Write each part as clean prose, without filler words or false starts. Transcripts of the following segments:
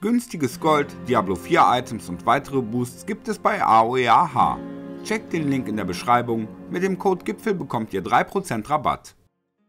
Günstiges Gold, Diablo 4 Items und weitere Boosts gibt es bei AOEAH. Checkt den Link in der Beschreibung, mit dem Code GIPFEL bekommt ihr 3% Rabatt.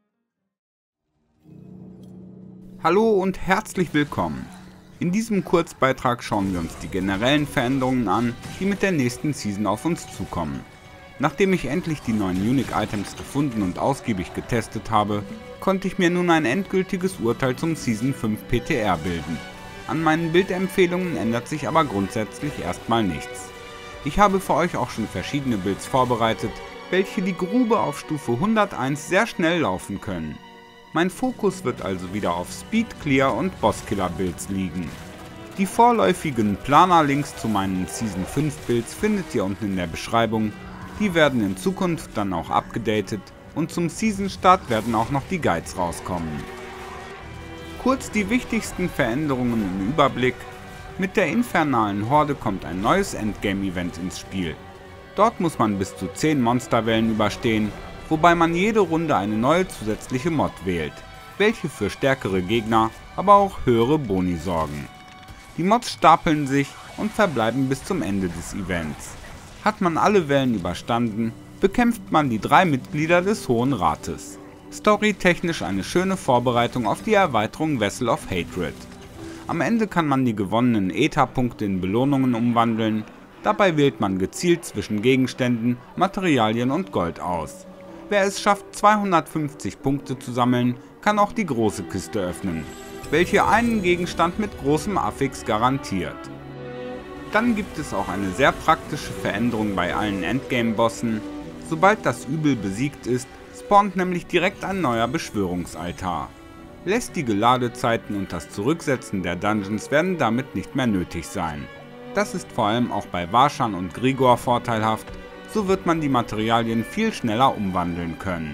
Hallo und herzlich willkommen. In diesem Kurzbeitrag schauen wir uns die generellen Veränderungen an, die mit der nächsten Season auf uns zukommen. Nachdem ich endlich die neuen Unique Items gefunden und ausgiebig getestet habe, konnte ich mir nun ein endgültiges Urteil zum Season 5 PTR bilden. An meinen Bildempfehlungen ändert sich aber grundsätzlich erstmal nichts. Ich habe für euch auch schon verschiedene Builds vorbereitet, welche die Grube auf Stufe 101 sehr schnell laufen können. Mein Fokus wird also wieder auf Speed Clear und Bosskiller Builds liegen. Die vorläufigen Planer-Links zu meinen Season 5 Builds findet ihr unten in der Beschreibung, die werden in Zukunft dann auch upgedatet und zum Season Start werden auch noch die Guides rauskommen. Kurz die wichtigsten Veränderungen im Überblick. Mit der infernalen Horde kommt ein neues Endgame-Event ins Spiel. Dort muss man bis zu 10 Monsterwellen überstehen, wobei man jede Runde eine neue zusätzliche Mod wählt, welche für stärkere Gegner, aber auch höhere Boni sorgen. Die Mods stapeln sich und verbleiben bis zum Ende des Events. Hat man alle Wellen überstanden, bekämpft man die 3 Mitglieder des Hohen Rates. Storytechnisch eine schöne Vorbereitung auf die Erweiterung Vessel of Hatred. Am Ende kann man die gewonnenen Ether-Punkte in Belohnungen umwandeln, dabei wählt man gezielt zwischen Gegenständen, Materialien und Gold aus. Wer es schafft 250 Punkte zu sammeln, kann auch die große Kiste öffnen, welche einen Gegenstand mit großem Affix garantiert. Dann gibt es auch eine sehr praktische Veränderung bei allen Endgame-Bossen. Sobald das Übel besiegt ist, spawnt nämlich direkt ein neuer Beschwörungsaltar. Lästige Ladezeiten und das Zurücksetzen der Dungeons werden damit nicht mehr nötig sein. Das ist vor allem auch bei Varshan und Grigor vorteilhaft, so wird man die Materialien viel schneller umwandeln können.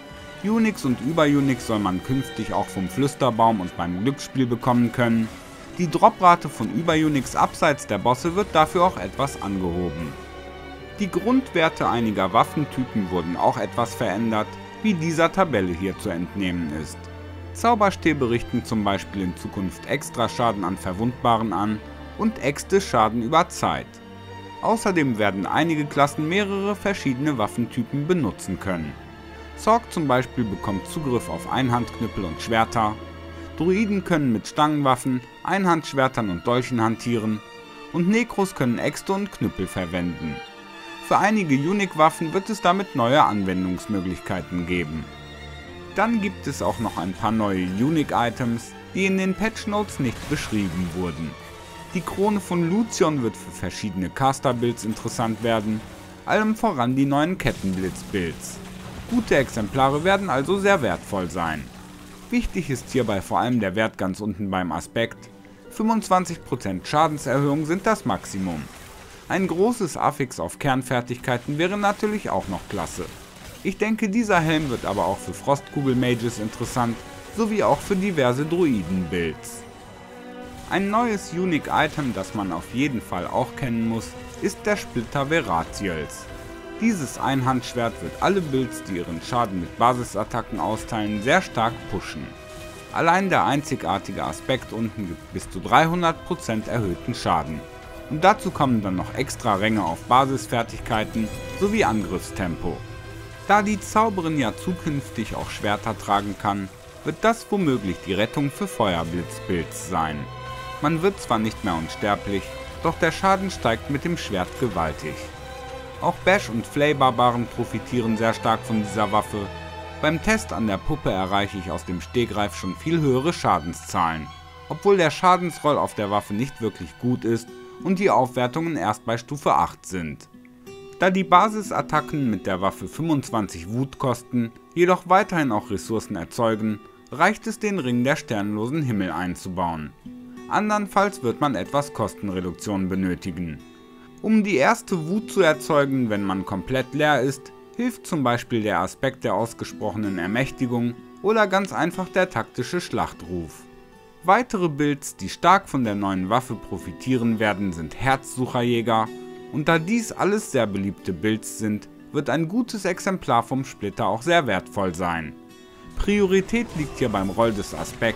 Unix und Über-Unix soll man künftig auch vom Flüsterbaum und beim Glücksspiel bekommen können. Die Droprate von Über-Unix abseits der Bosse wird dafür auch etwas angehoben. Die Grundwerte einiger Waffentypen wurden auch etwas verändert, wie dieser Tabelle hier zu entnehmen ist. Zauberstäbe richten zum Beispiel in Zukunft extra Schaden an Verwundbaren an und Äxte Schaden über Zeit. Außerdem werden einige Klassen mehrere verschiedene Waffentypen benutzen können. Zorg zum Beispiel bekommt Zugriff auf Einhandknüppel und Schwerter, Druiden können mit Stangenwaffen, Einhandschwertern und Dolchen hantieren und Nekros können Äxte und Knüppel verwenden. Für einige Unique-Waffen wird es damit neue Anwendungsmöglichkeiten geben. Dann gibt es auch noch ein paar neue Unique-Items, die in den Patch-Notes nicht beschrieben wurden. Die Krone von Lucion wird für verschiedene Caster-Builds interessant werden, allem voran die neuen Kettenblitz-Builds. Gute Exemplare werden also sehr wertvoll sein. Wichtig ist hierbei vor allem der Wert ganz unten beim Aspekt. 25% Schadenserhöhung sind das Maximum. Ein großes Affix auf Kernfertigkeiten wäre natürlich auch noch klasse. Ich denke, dieser Helm wird aber auch für Frostkugel-Mages interessant, sowie auch für diverse Druiden-Builds. Ein neues Unique-Item, das man auf jeden Fall auch kennen muss, ist der Splitter Veratiels. Dieses Einhandschwert wird alle Builds, die ihren Schaden mit Basisattacken austeilen, sehr stark pushen. Allein der einzigartige Aspekt unten gibt bis zu 300% erhöhten Schaden. Und dazu kommen dann noch extra Ränge auf Basisfertigkeiten sowie Angriffstempo. Da die Zauberin ja zukünftig auch Schwerter tragen kann, wird das womöglich die Rettung für Feuerblitzbuilds sein. Man wird zwar nicht mehr unsterblich, doch der Schaden steigt mit dem Schwert gewaltig. Auch Bash und Flay-Barbaren profitieren sehr stark von dieser Waffe. Beim Test an der Puppe erreiche ich aus dem Stegreif schon viel höhere Schadenszahlen, obwohl der Schadensroll auf der Waffe nicht wirklich gut ist und die Aufwertungen erst bei Stufe 8 sind. Da die Basisattacken mit der Waffe 25 Wut kosten, jedoch weiterhin auch Ressourcen erzeugen, reicht es, den Ring der sternlosen Himmel einzubauen. Andernfalls wird man etwas Kostenreduktion benötigen. Um die erste Wut zu erzeugen, wenn man komplett leer ist, hilft zum Beispiel der Aspekt der ausgesprochenen Ermächtigung oder ganz einfach der taktische Schlachtruf. Weitere Builds, die stark von der neuen Waffe profitieren werden, sind Herzsucherjäger, und da dies alles sehr beliebte Builds sind, wird ein gutes Exemplar vom Splitter auch sehr wertvoll sein. Priorität liegt hier beim Roll des Aspekts,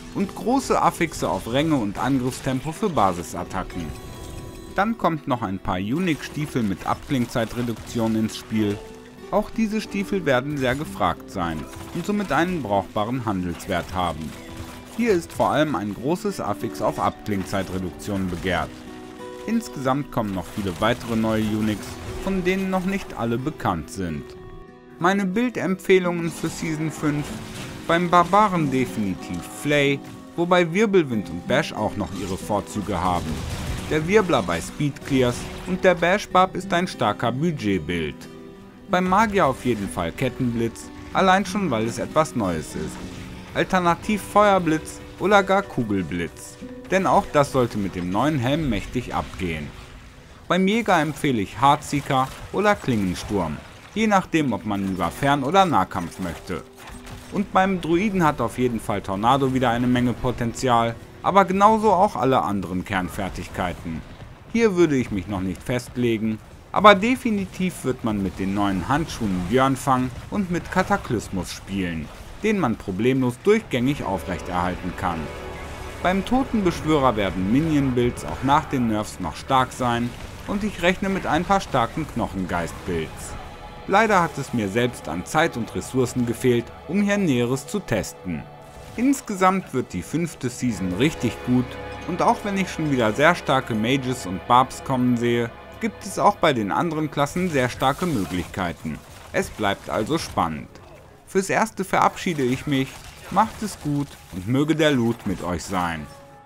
und große Affixe auf Ränge und Angriffstempo für Basisattacken. Dann kommt noch ein paar Unique-Stiefel mit Abklingzeitreduktion ins Spiel. Auch diese Stiefel werden sehr gefragt sein und somit einen brauchbaren Handelswert haben. Hier ist vor allem ein großes Affix auf Abklingzeitreduktion begehrt. Insgesamt kommen noch viele weitere neue Uniques, von denen noch nicht alle bekannt sind. Meine Bildempfehlungen für Season 5: beim Barbaren definitiv Flay, wobei Wirbelwind und Bash auch noch ihre Vorzüge haben. Der Wirbler bei Speed Clears und der Bash Barb ist ein starker Budgetbild. Beim Magier auf jeden Fall Kettenblitz, allein schon weil es etwas Neues ist. Alternativ Feuerblitz oder gar Kugelblitz, denn auch das sollte mit dem neuen Helm mächtig abgehen. Beim Jäger empfehle ich Heartseeker oder Klingensturm, je nachdem ob man lieber Fern- oder Nahkampf möchte. Und beim Druiden hat auf jeden Fall Tornado wieder eine Menge Potenzial, aber genauso auch alle anderen Kernfertigkeiten. Hier würde ich mich noch nicht festlegen, aber definitiv wird man mit den neuen Handschuhen Björnfang und mit Kataklysmus spielen, den man problemlos durchgängig aufrechterhalten kann. Beim Totenbeschwörer werden Minion-Builds auch nach den Nerfs noch stark sein und ich rechne mit ein paar starken Knochengeist-Builds. Leider hat es mir selbst an Zeit und Ressourcen gefehlt, um hier Näheres zu testen. Insgesamt wird die 5. Season richtig gut und auch wenn ich schon wieder sehr starke Mages und Barbs kommen sehe, gibt es auch bei den anderen Klassen sehr starke Möglichkeiten. Es bleibt also spannend. Fürs Erste verabschiede ich mich, macht es gut und möge der Loot mit euch sein.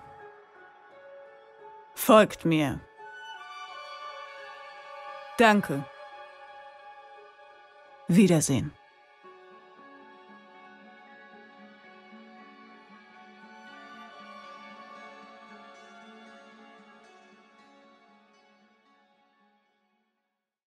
Folgt mir. Danke. Wiedersehen.